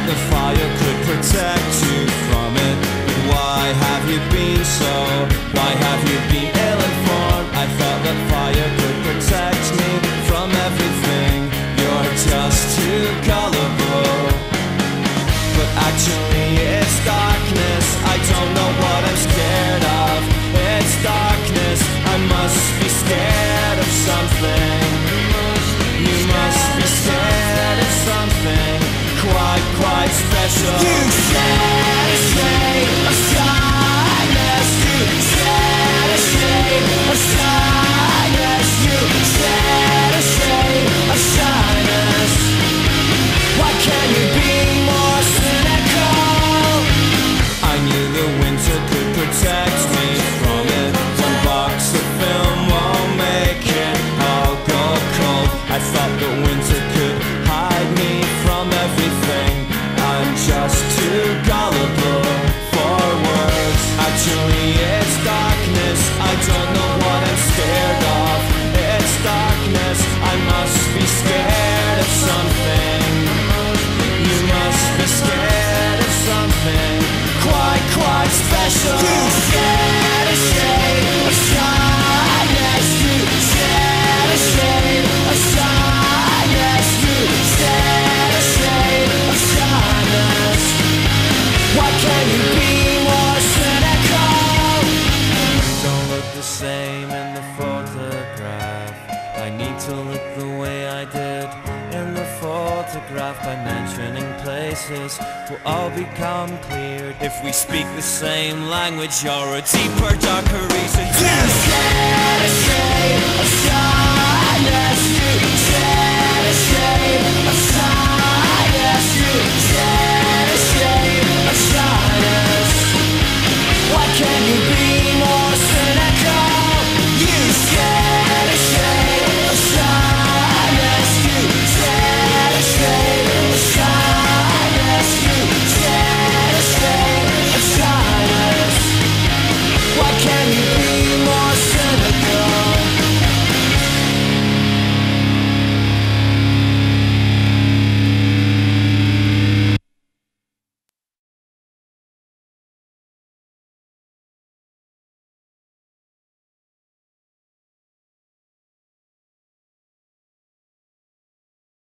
thought the fire could protect you from it. But why have you been so? Why have you been ill-informed? I thought that fire could protect me from everything. You're just too gullible. But actually it's darkness. I don't know what I'm scared of. It's darkness. I must be scared of something. You must be scared of something quite special. You shed a shade of shyness. You shed a shade of shyness. You shed a shade of shyness. Why can't you be more cynical? I knew the winter could protect me from it. One box of film won't make it all go cold. I thought the winter could hide me from everything. I'm just too gullible for words. Actually it's darkness. I don't know what I'm scared of. It's darkness. I must be scared of something. You must be scared of something quite special. You shed a shade of shyness. You shed a shade of shyness. You shed a shade of shyness. Why can't you be more cynical? You don't look the same in the photograph. I need to look the way I did in the photograph. By mentioning places will all become clear. If we speak the same language, you're a deeper, darker reason. You shed a shade of shyness. You shed a shade of shyness.